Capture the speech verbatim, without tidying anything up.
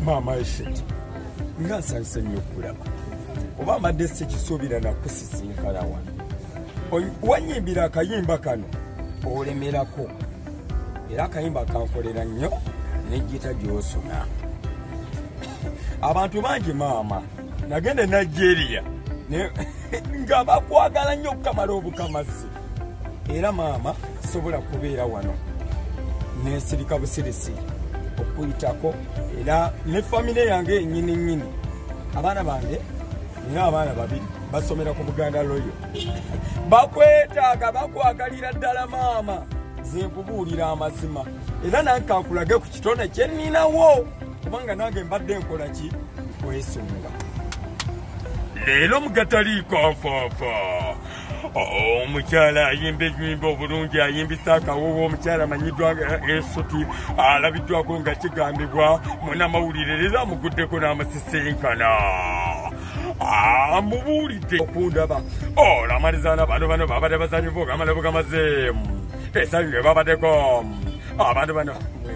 Maama Esheti nga nsanyuse nnyo okulaba oba amadde sikisuubira nakusisinkana wano wanyimbira akayimba kano olemerako era akayimba kankolera nnyo nejjita gy'osuna abantu bangi maama nagenda e Nigeria nga bakwagala nnyo okukamala obukamazi era maama sobola kubeera wano nesirika busirisiri okuyitako era ne famire yange yennyini nnyini abaana bange nina abaana babiri basomera ku Buganda Royal bakwetaaga bakwagalira ddala maama zenkubuulira amazima era nankankulage ku kitone kye nninawo kubanga nange mbadde nkola ki kwesunga leero mugataliiko nfaafa omukyala ayimba ennyimba obulungi ayimbisa akawowo omukyala amanyiddwa ensuti alabiddwako nga kigambibwa munamawulire era amuguddeko n'amasisinkana amubuulidde okundaba olamalizaana bano bano babadde basanyufu ogamala bugamaze esanyu nge babaddeko abantu bano